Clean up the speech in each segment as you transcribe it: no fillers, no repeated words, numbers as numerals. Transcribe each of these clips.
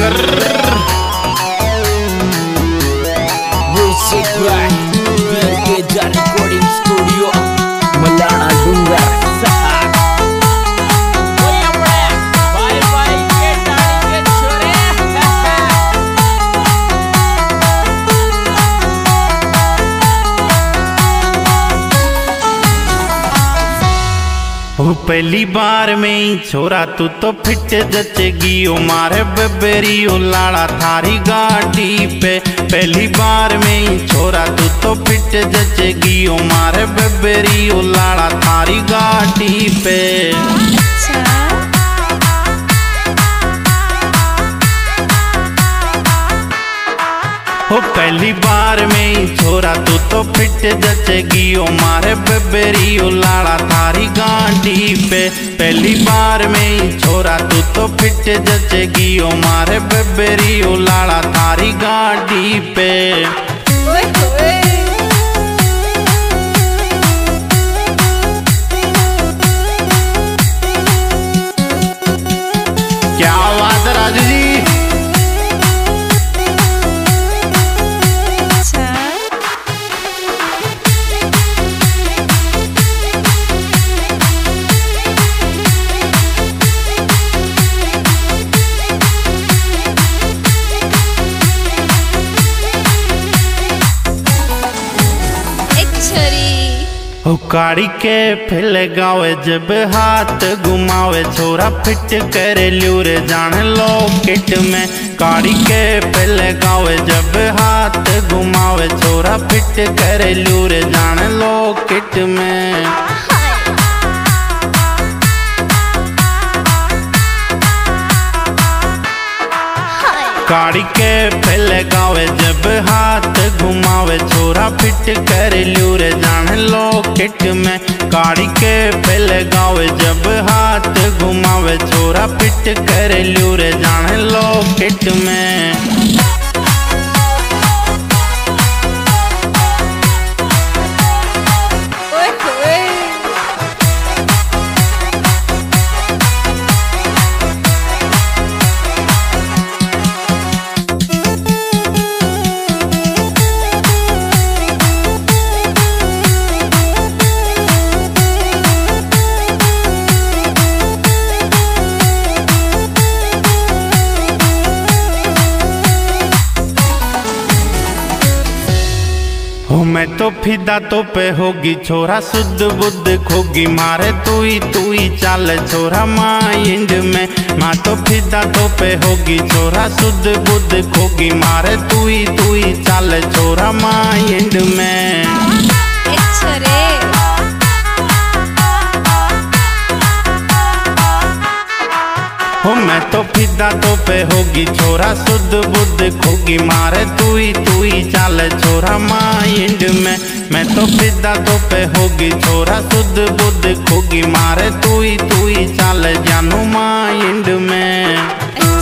Recording studio Malana डूंगर पहली बार में छोरा तू तो फिट जचेगी ओ मारे बेबेरी ओ लाड़ा थारी गाड़ी पे। पहली बार में छोरा तू तो फिट जचेगी ओ मारे बेबेरी ओ लाड़ा थारी गाड़ी पे। हो पहली बार में छोरा तू तो फिट जचेगी ओ मारे बेबेरी ओ लाड़ा थारी गाड़ी पे। पहली बार में छोरा तू तो फिट जचेगी ओ मारे बेबेरी ओ लाड़ा थारी गाड़ी पे। क्या बात है राजू जी। काड़ी के फिल गावे जब हाथ घुमावे छोरा फिट करे ल्यूरे जान लॉकेट में। काड़ी के फिल गावे जब हाथ घुमावे छोरा फिट करे ल्यूरे जान लॉकेट में। काड़ी के फिल गावे जब हाथ घुमावे छोरा फिट करे ल्यूरे जान लॉकेट में। काड़ी के फिल गावे जब हाथ घुमावे छोरा फिट करे ल्यूरे जान लॉकेट में। मैं तो फिदा तो पे होगी छोरा शुद्ध बुद्ध खोगी मारे तू ही चाल छोरा माइंड में। माँ तो फिदा तो पे होगी छोरा शुद्ध बुद्ध खोगी मारे तू ही चाल छोरा माइंड में। हो मैं तो फिदा तो पे होगी छोरा शुद्ध बुद्ध खोगी मारे तू ही चाल छोरा माइंड में। मैं तो फिदा तो पे होगी छोरा शुद्ध बुद्ध खोगी मारे तू ही चाल जानू माइंड में।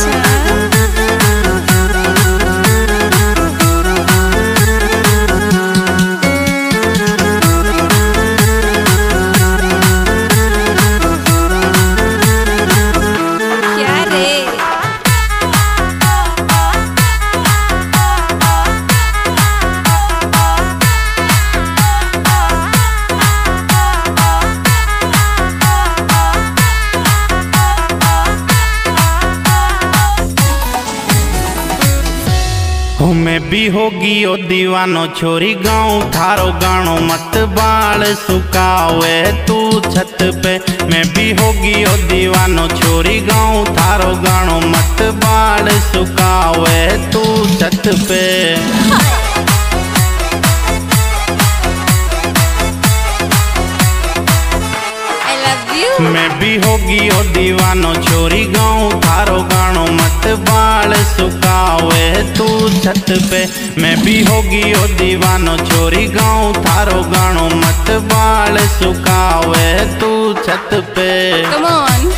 मैं भी होगी ओ दीवानो छोरी गाँव थारो गानो मत बाल सुखावे तू छत पे। मैं भी होगी ओ दीवानो छोरी गाँव थारो गानो मत बाल सुखावे तू छत पे। मैं भी होगी ओ दीवानो छोरी गाँव थारो गानो मत बाल सुखावे तू छत पे। मैं भी होगी ओ दीवानो छोरी गाँव थारो गानो मत बाल सुखावे तू छत पे। Come on.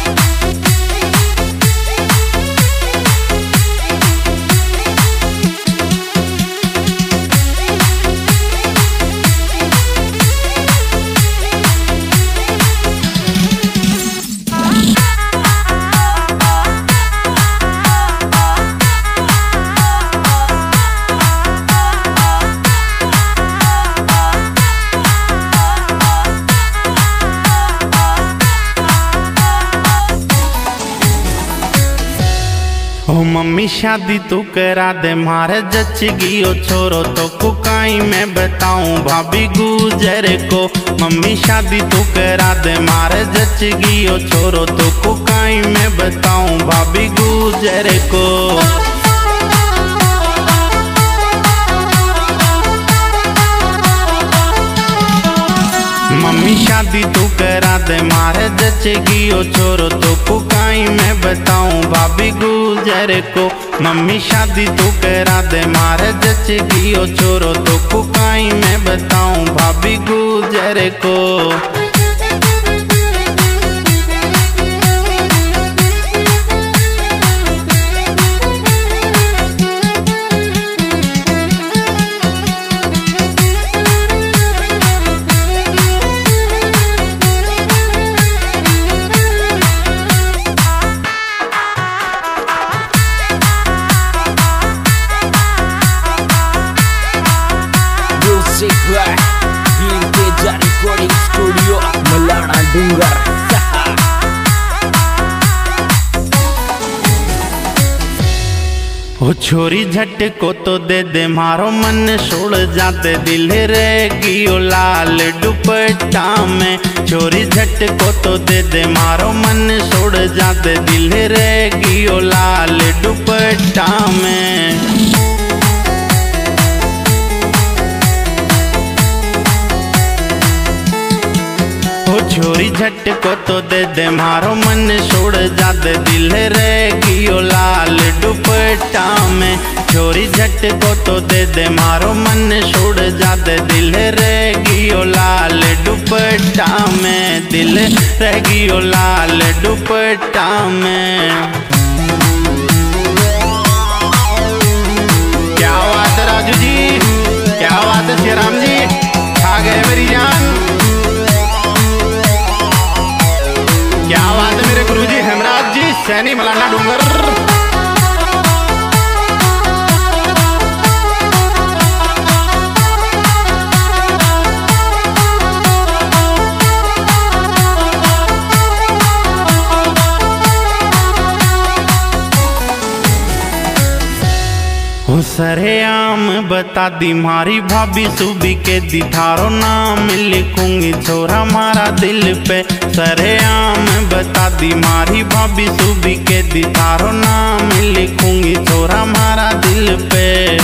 ओ मम्मी शादी तू करा दे मारे जच गियो छोरो तो कुकाई मैं बताऊं भाभी गुजर को। मम्मी शादी तू करा दे मारे जच गियो छोरो तो कुकाई मैं बताऊं भाभी गुजर को। मम्मी शादी तू करा दे मारे जचेगी ओ छोरो तो कुकाई मैं बताऊं भाभी गुजर को। मम्मी शादी तू करा दे मारे जचेगी ओ छोरो तो कुकाई मैं बताऊं भाभी गुजर को। Recording studio Malana Doongar. ओ छोरी झट को तो दे दे मारो मन छोड़ जाते दिल रहेगी ओ लाल दुपट्टा में। छोरी झट को तो दे दे मारो मन छोड़ जाते दिल रहेगी ओ लाल दुपट्टा में। छोरी झट को तो दे दे मारो मन छोड़ जाते दिल रहेगी ओ लाल दुपट्टा में। छोरी झट को तो दे दे मारो मन छोड़ जाते दिल रहेगी ओ लाल दुपट्टा में। दिल रहेगी ओ लाल दुपट्टा में। क्या बात है राजू जी, क्या बात है श्रीराम जी, आ गए मेरी जान। क्या बात है मेरे गुरुजी हेमराज जी, सैनी मलाना डूंगर। ओ सरेआम बता दी मारी भाभी सुबी के दी थारो नाम लिखूंगी छोरा मारा दिल पे। सरेआम बता दी मारी भाभी सुबी के दी थारो नाम लिखूंगी छोरा मारा दिल पे।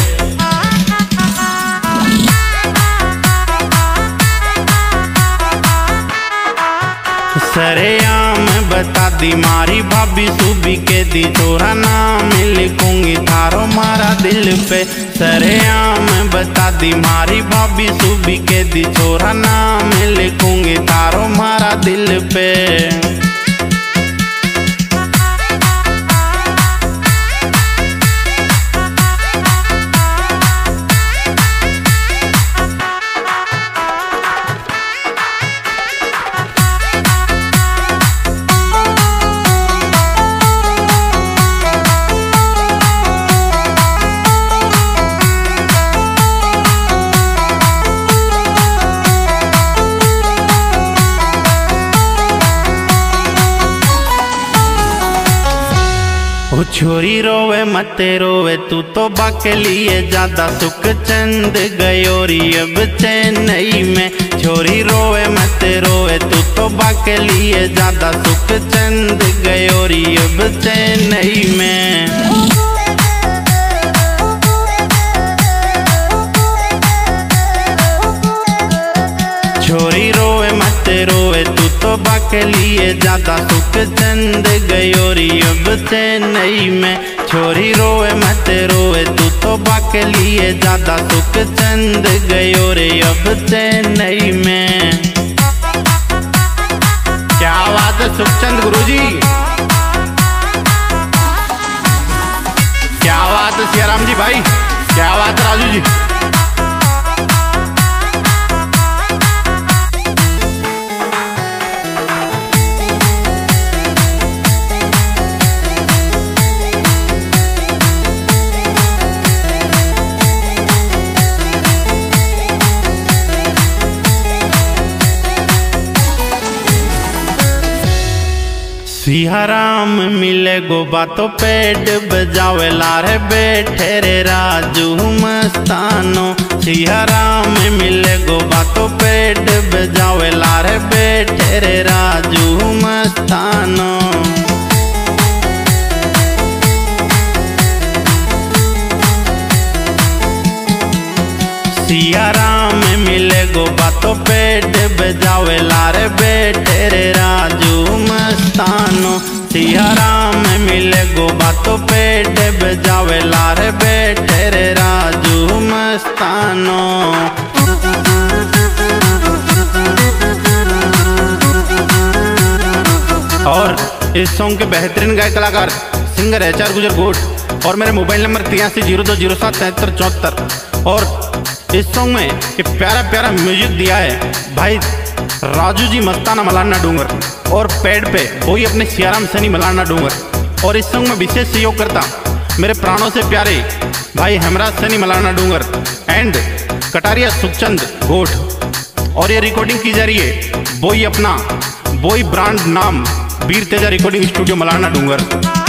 सरेआम बता दी मारी भाभी सुबी के दी छोरा नाम लिखूंगी थारो मारा दिल पे। सरेआम बता दी मारी भाभी सुबी के दी छोरा नाम लिखूंगी थारो मारा दिल पे। ओ छोरी रोवे मते रोवे तू तो बाके लिए ज्यादा सुख चंद गयोरी अब चेन्नई में। छोरी रोवे मते रोवे तू तो बाके लिए ज्यादा सुख चंद गयोरी अब चेन्नई में। छोरी रोवे मते रोवे तू तो बाके लिए ज्यादा सुख चंद गयोरी अब चेन्नई में। छोरी रोवे मते रोवे तू तो बाके लिए ज्यादा सुख चंद गयोरी अब चेन्नई में। क्या बात है सुखचंद गुरुजी, क्या बात है सियाराम जी भाई, क्या बात है राजू जी। सियाराम मिले गो बातों पेट बजावे लारे बैठे रे राजू मस्तानो। सियाराम मिले गो बातों पेट बजावे लारे बैठे रे राजू मस्तानो। सियाराम मिले गो बातों पेट बजावे लारे बैठे रे राजू मस्तानो। सियाराम मिले गो बातों पेट बजावे लारे बैठे रे राजू मस्तानो। और इस सॉन्ग के बेहतरीन गायक कलाकार सिंगर HR गुजर गोट और मेरे मोबाइल नंबर 8302077374। और इस सॉन्ग में ये प्यारा प्यारा म्यूजिक दिया है भाई राजू जी मस्ताना मलाना डूंगर और पैड पे वही अपने सियाराम सनी मलाना डूंगर। और इस सॉन्ग में विशेष सहयोग करता मेरे प्राणों से प्यारे भाई हेमराज सनी मलाना डूंगर एंड कटारिया सुखचंद गोठ। और ये रिकॉर्डिंग की जा रही है वही अपना वही ब्रांड नाम वीर तेजा रिकॉर्डिंग स्टूडियो मलाना डूंगर।